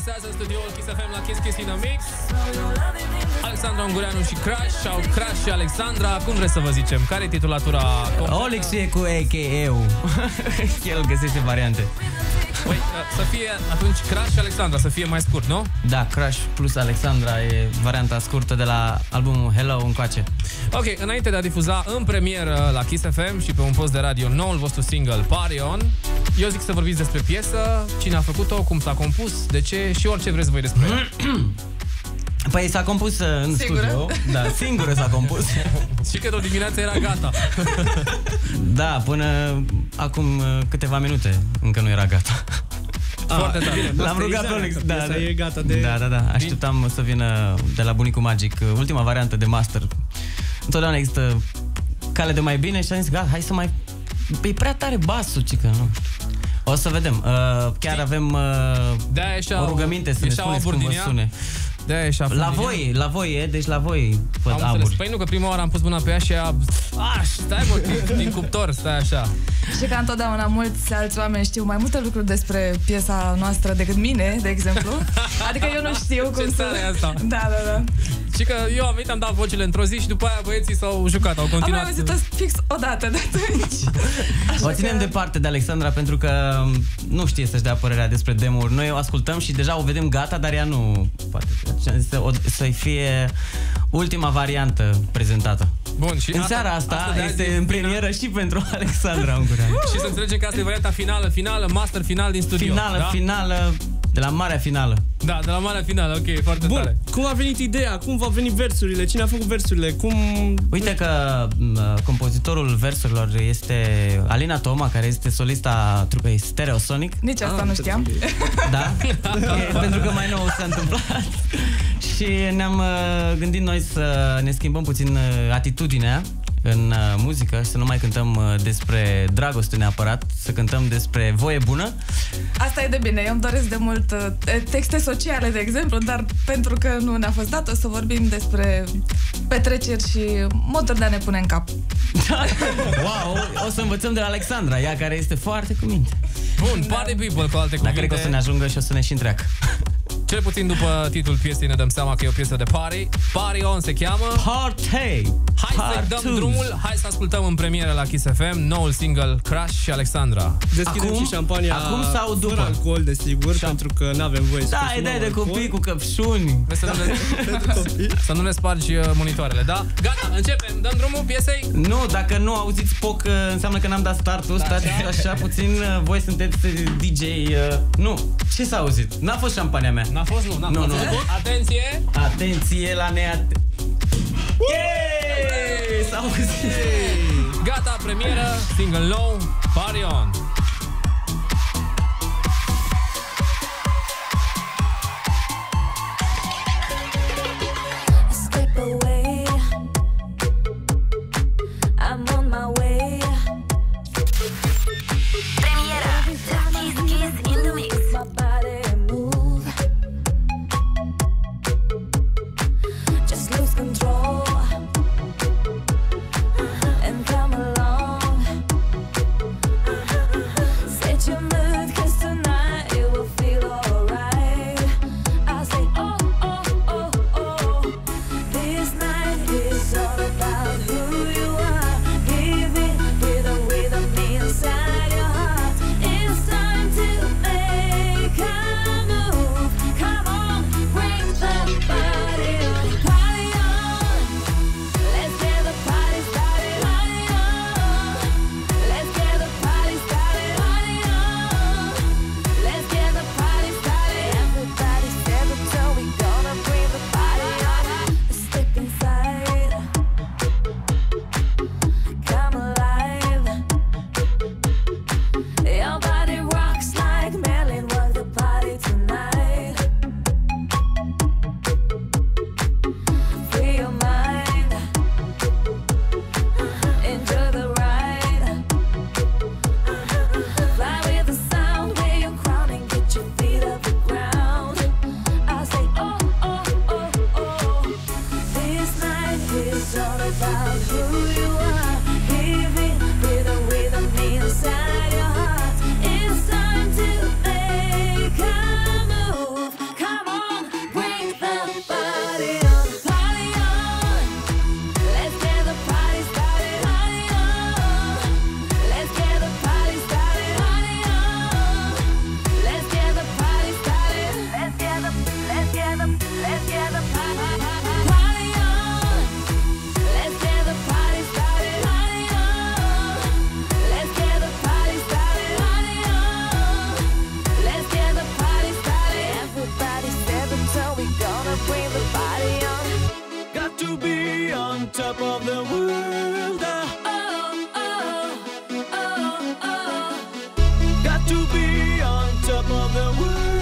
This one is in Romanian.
traversează studioul Kiss FM la Kiss Kiss in the Mix. Alexandra Ungureanu și Crash sau Crash și Alexandra. Cum vreți să vă zicem? Care e titulatura? Olix e cu AKA-ul. El găsește variante. Păi, să fie atunci Crash și Alexandra, să fie mai scurt, nu? Da, Crash plus Alexandra e varianta scurtă de la albumul Hello încoace. Ok, înainte de a difuza în premieră la Kiss FM și pe un post de radio noul vostru single Party On, eu zic să vorbiți despre piesă, cine a făcut-o, cum s-a compus, de ce și orice vreți voi despre ea. Păi s-a compus în studio. Da, singură s-a compus. Și că o dimineață era gata. Da, până acum câteva minute încă nu era gata. Foarte tare. L-am rugat pe Olix. Da, e gata de... Da. Așteptam să vină de la bunicul Magic ultima variantă de master. Întotdeauna există cale de mai bine și am zis, hai să mai... E prea tare basul, cică, nu știu. O să vedem. Chiar avem o rugăminte să ne spuneți cum vă sune. La voi e, deci la voi văd aburi. Păi nu, că prima oară am pus mâna pe ea și ea... stai mă, din cuptor, stai așa. Și că întotdeauna mulți alți oameni știu mai multe lucruri despre piesa noastră decât mine, de exemplu. Adică eu nu știu cum să... asta. Da. Și că eu am venit, am dat vocile într-o zi și după aia băieții s-au jucat, au continuat. Am mai auzit fix o dată de atunci. O ținem departe de Alexandra pentru că nu știe să-și dea părerea despre demo-uri. Noi o ascultăm și deja o vedem gata, dar ea nu poate să-i fie ultima variantă prezentată. Bun, și în seara asta este în premieră și pentru Alexandra Ungureanu. Și să înțelegem că asta e varianta finală, master final din studio. Finală, de la marea finală. Da, de la marea finală, ok, foarte tare. Cum a venit ideea? Cum v-au venit versurile? Cine a făcut versurile? Uite că compozitorul versurilor este Alina Toma, care este solista trupei Stereosonic. Nici asta nu știam. Da? Pentru că mai nou s-a întâmplat. Și ne-am gândit noi să ne schimbăm puțin atitudinea în muzică și să nu mai cântăm despre dragoste neapărat, să cântăm despre voie bună. Asta e de bine, eu îmi doresc de mult texte sociale, de exemplu, dar pentru că nu ne-a fost dat, o să vorbim despre petreceri și moduri de a ne pune în cap. Wow, o să învățăm de la Alexandra, ea care este foarte cu minte. Bun, Party People, cu alte cuvinte. Dar cred că o să ne ajungă și o să ne și întreacă. Cel puțin după titlul piesei ne dăm seama că e o piesă de party. Party On se cheamă. Party! Hai să dăm drumul, hai să ascultăm în premieră la Kiss FM noul single Crash și Alexandra. Deschidem și șampania acum sau după? Fără alcool, desigur, pentru că n-avem voie să consumăm alcool. Da, idee de copii cu căpșuni. Să nu le spargi monitoarele, da? Gata, începem, dăm drumul piesei? Nu, dacă nu auziți POC, înseamnă că n-am dat startul. Stați așa puțin, voi sunteți DJ. Nu, ce s-a auzit? N-a fost șampania mea. N-a fost, nu. Atenție! Atenție la s-a auzit! Gata, premieră, single nou, Party On! And come along. up all the words.